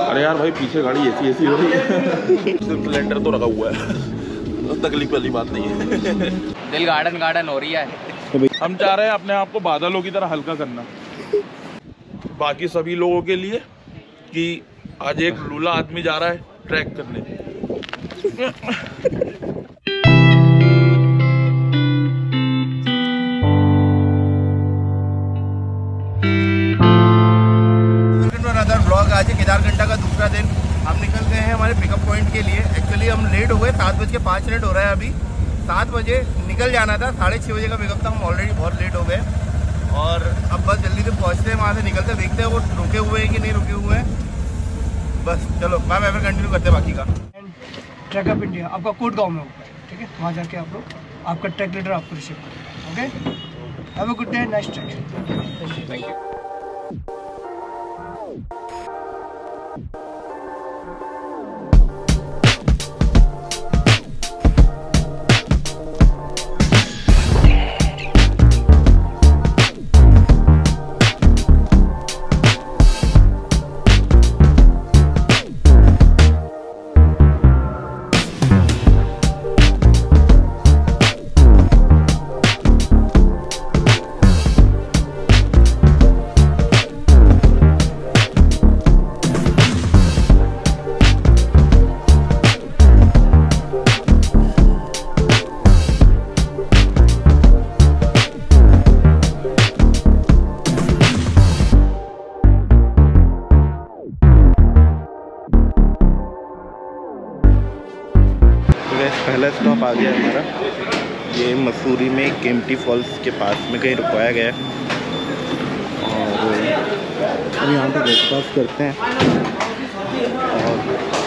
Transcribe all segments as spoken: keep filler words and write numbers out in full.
अरे यार भाई पीछे गाड़ी ऐसी ऐसी हो रही है। सिर्फ सिलेंडर तो रखा हुआ है, तकलीफ वाली बात नहीं है। दिल गार्डन गार्डन हो रही है। हम चाह रहे हैं अपने आप को बादलों की तरह हल्का करना, बाकी सभी लोगों के लिए, कि आज एक लूला आदमी जा रहा है ट्रैक करने। ब्लॉग आज है केदारकंठा का दूसरा दिन। हम निकल गए हैं हमारे पिकअप पॉइंट के लिए। एक्चुअली हम लेट हो गए, सात बज के पाँच मिनट हो रहा है अभी। सात बजे निकल जाना था, साढ़े छः बजे का पिकअप था, हम ऑलरेडी बहुत लेट हो गए और अब बस जल्दी से पहुँचते हैं, वहाँ से निकलते हैं, देखते हैं वो रुके हुए हैं कि नहीं रुके हुए हैं। बस चलो बाय बाय, कंटिन्यू करते हैं बाकी का। ट्रैक अप इंडिया आपका कोट गाँव में होगा, ठीक है? वहाँ जाके आप लोग आपका ट्रैक लीडर आपको रिसीव करें। Okay, have a good day, nice trek. Thank you. पहला स्टॉप आ गया हमारा, ये मसूरी में केम्प्टी फॉल्स के पास में कहीं रुकवाया गया है और अब यहाँ पे ब्रेकफास्ट करते हैं और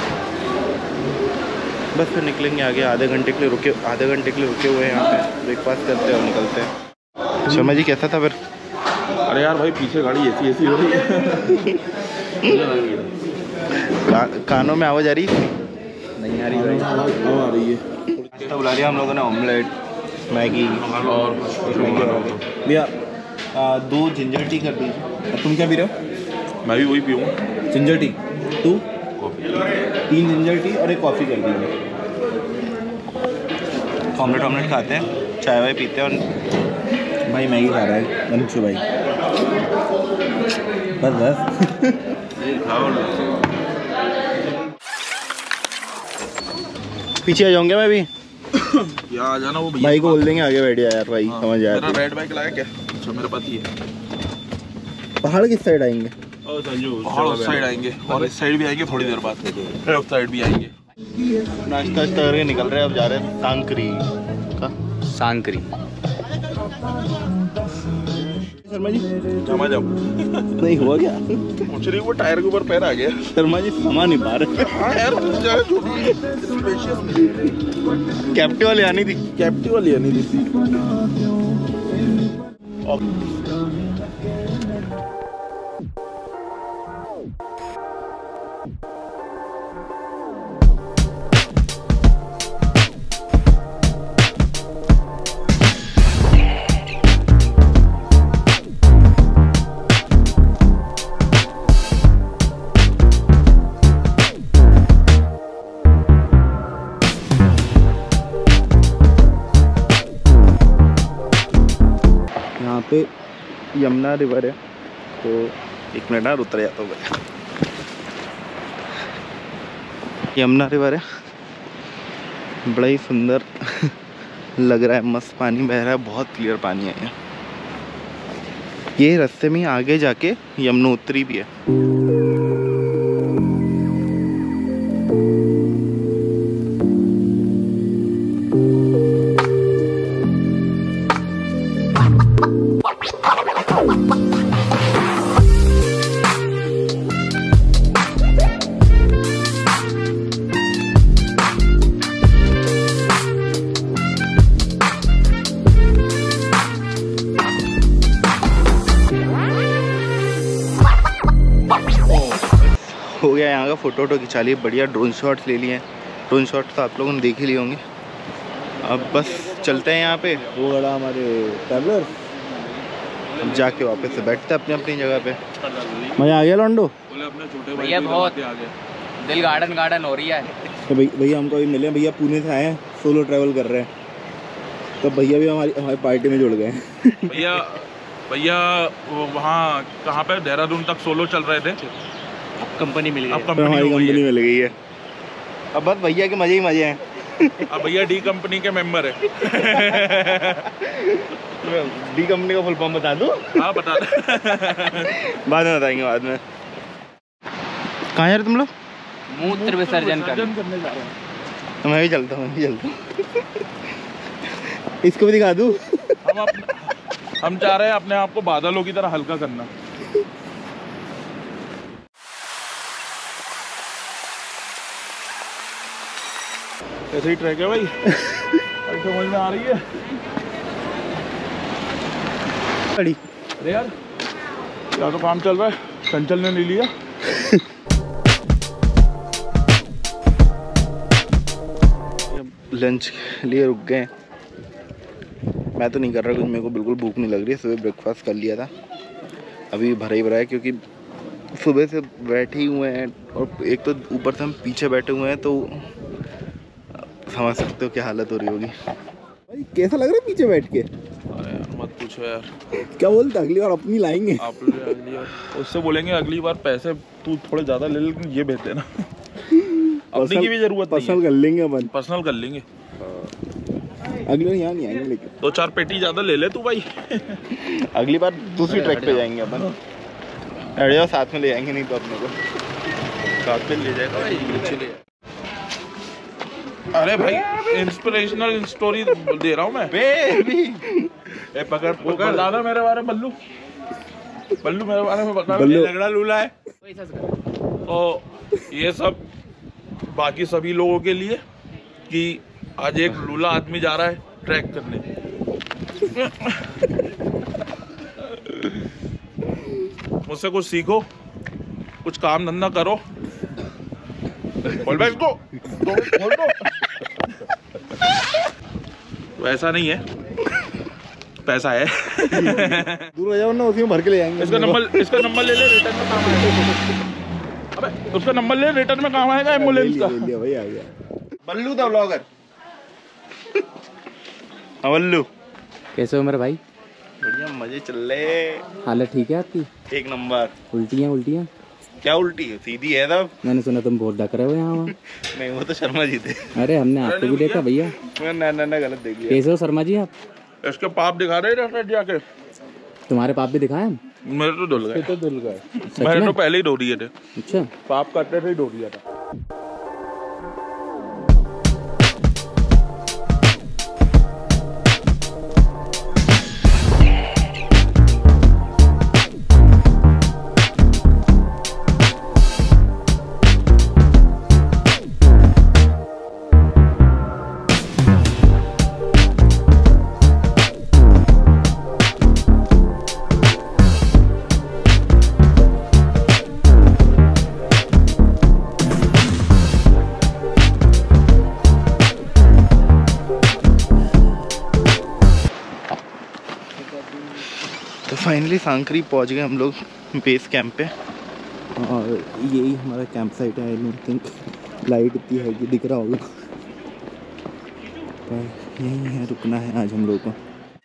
बस फिर निकलेंगे आगे। आधे घंटे के लिए रुके आधे घंटे के लिए रुके हुए हैं यहाँ पे, ब्रेकफास्ट करते हैं और निकलते हैं। शर्मा जी कैसा था फिर? अरे यार भाई पीछे गाड़ी ऐसी ऐसी हो रही है। का, कानों में आवाज़ आ रही है? नहीं आ रही, आवाज़ आ रही है। तो बुला लिया हम लोगों ने, ऑमलेट, मैगी और भैया दो जिंजर टी कर दीजिए। तुम क्या पी रहे हो? मैं भी वही पीऊँगा, जिंजर टी। तू? कॉफ़ी। तीन जिंजर टी और एक कॉफ़ी कर दीजिए। ऑमलेट ऑमलेट खाते हैं, चाय वाय पीते हैं और भाई मैगी खा रहा है अंशु भाई। बस बस पीछे आ जाऊंगा मैं भी। यहाँ आ जाना, वो भाई को बोल देंगे आगे बैठ जा यार भाई। हाँ, समझ आया। मेरा रेड बाइक लाया क्या? अच्छा मेरे पास ही है। पहाड़ किस साइड आएंगे? पहाड़ उस साइड आएंगे और इस साइड भी आएंगे थोड़ी देर बाद, फिर उस साइड भी आएंगे। नाश्ता वाश्ता करके निकल रहे हैं, अब जा रहे हैं सांकरी का। सांकरी शर्मा जी जमा जाओ। नहीं हुआ क्या? कुछ नहीं, वो टायर के ऊपर पैर आ गया। शर्मा जी समा नहीं पा रहे। हाँ यार कैप्टी वाली आनी थी, कैप्टी वाली आनी थी। पे यमुना रिवर है, तो एक मिनट ना उतर जाता हूँ। यमुना रिवर है, बड़ा ही सुंदर लग रहा है, मस्त पानी बह रहा है, बहुत क्लियर पानी है यहाँ। ये रास्ते में आगे जाके यमुनोत्री भी है। हो गया यहाँ का फोटो वोटो खिंचा लिए, बढ़िया ड्रोन शॉट्स ले लिए हैं। ड्रोन शॉट तो आप लोगों ने देख ही लिए होंगे। अब बस चलते हैं यहाँ पे। वो बड़ा हमारे ट्रैवलर जाके वापस से बैठते अपनी अपनी जगह पे। मज़ा आ गया लॉन्डो? बोले अपने छोटे भाई भैया बहुत आ गया, दिल गार्डन गार्डन हो रही है। तो भैया हमको अभी मिले, भैया पुणे से आए हैं, सोलो ट्रैवल कर रहे हैं, तो भैया भी हमारी हमारी पार्टी में जुड़ गए हैं। भैया भैया वहाँ कहाँ पे देहरादून तक सोलो चल रहे थे, अब कंपनी मिल अब गई, कंपनी हमारी हो गई कंपनी है। मिल गई है। अब बस भैया के मजे ही मजे हैं। अब भैया डी कंपनी के मेंबर है। डी कंपनी का फुल फॉर्म बता दूं? हाँ बता दे। बाद में बताएंगे, बाद में। कहाँ जा रहे तुम लोग? मूत्र विसर्जन कर करने जा रहे हैं। तो मैं भी चलता हूँ, मैं भी चलता हूँ। इसको भी दिखा दूँ? हम अपने हम चाह रहे हैं अपने आप को बादलों की तरह हल्का करना। ऐसे ही ट्रैक है भाई। अभी समझ में आ रही है। अड़ी अरे यार क्या तो काम चल रहा है, चंचल ने ले लिया। लंच के लिए रुक गए। मैं तो नहीं कर रहा कुछ, मेरे को बिल्कुल भूख नहीं लग रही है। सुबह ब्रेकफास्ट कर लिया था, अभी भरा ही भरा है, क्योंकि सुबह से बैठे ही हुए हैं और एक तो ऊपर से हम पीछे बैठे हुए हैं, तो समझ सकते हो क्या हालत हो रही होगी। भाई कैसा लग रहा है पीछे बैठ के? अरे यार मत पूछो यार। क्या बोलते अगली बार अपनी लाएंगे? आप लोग अगली बार उससे बोलेंगे अगली बार पैसे तू थोड़े ज़्यादा ले, लेकिन ये भेज देना। अपनी की भी जरूरत नहीं पर्सनल कर लेंगे अपन, पर्सनल कर लेंगे। अगली बार यहाँ नहीं आएंगे, लेकिन दो चार पेटी ज़्यादा ले ले तू भाई। अगली बार दूसरी ट्रैक पे जाएंगे अपन। अरे साथ में ले जाएंगे, नहीं तो अपने को साथ में ले जाएगा भाई, अच्छे ले। अरे भाई इंस्पिरेशनल स्टोरी दे रहा हूँ मैं। बेबी ए पकड़ पकड़ दादा मेरे बारे में, बल्लू बल्लू मेरे बारे में बता। बल्लू लगड़ा लूला है। तो ये सब बाकी सभी लोगों के लिए कि आज एक लूला आदमी जा रहा है ट्रैक करने। मुझसे कुछ सीखो, कुछ काम धंधा करो। बोल भाई इसको दो, बोल दो। वैसा नहीं है, पैसा है। दूर हो जाओ ना, उसी में भर के ले जाएंगे। इसका नंबर इसका नंबर ले ले, रिटर्न में काम आएगा। अबे उसका नंबर ले, रिटर्न में काम आएगा एम्बुलेंस का। ले लिया भाई, आ गया बल्लू द व्लॉगर। हाँ बल्लू, कैसे हो मेरे भाई? बढ़िया, मजे चल रहे। हालत ठीक है आपकी? एक नंबर। उल्टियाँ उल्टियाँ क्या उल्टी है, सीधी है सब। मैंने सुना तुम बहुत डक रहे हो यहाँ वहाँ। नहीं वो तो शर्मा जी थे। अरे हमने आपको भी देखा भैया। ना ना ना गलत देख लिया। कैसे हो शर्मा जी आप? इसके पाप दिखा रहे हैं जाके। तुम्हारे पाप भी दिखाए हम? मेरे तो धुल गए। तो धुल गए। मैंने तो पहले ही धो दिए थे, अच्छा पाप करते थे ही धो दिया था। तो फाइनली सांकरी पहुंच गए हम लोग बेस कैंप पे, और यही हमारा कैंप साइट है। आई डोंट थिंक लाइट इतनी है कि दिख रहा होगा, पर यही है, रुकना है आज हम लोग को।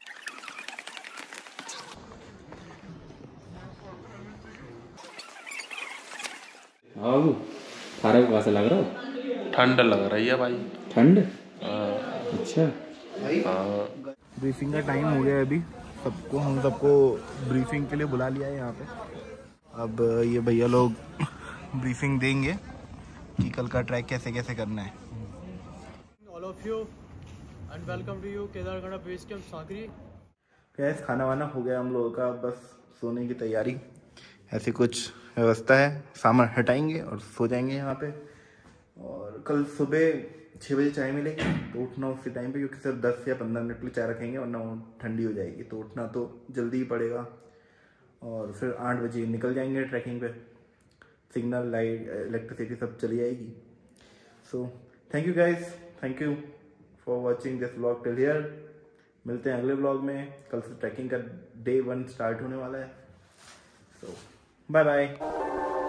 खारा को कैसा लग रहा है? ठंड लग रही है भाई, ठंड। हाँ। अच्छा ब्रीफिंग का टाइम हो गया है अभी, सबको हम सबको ब्रीफिंग के लिए बुला लिया है यहाँ पे। अब ये भैया लोग ब्रीफिंग देंगे कि कल का ट्रैक कैसे कैसे करना है। All of you and welcome to you Kedargarh base camp Sankri. Gas खाना वाना हो गया हम लोगों का, बस सोने की तैयारी। ऐसी कुछ व्यवस्था है, सामान हटाएंगे और सो जाएंगे यहाँ पे। और कल सुबह छः बजे चाय मिलेगी, तो उठना उसी टाइम पे, क्योंकि सिर्फ दस या पंद्रह मिनट के लिए चाय रखेंगे वरना वो ठंडी हो जाएगी, तो उठना तो जल्दी ही पड़ेगा। और फिर आठ बजे निकल जाएंगे ट्रैकिंग पे, सिग्नल लाइट इलेक्ट्रिसिटी सब चली जाएगी। So thank you guys, thank you for watching this vlog till here. मिलते हैं अगले ब्लॉग में। कल से ट्रैकिंग का डे वन स्टार्ट होने वाला है। So bye bye.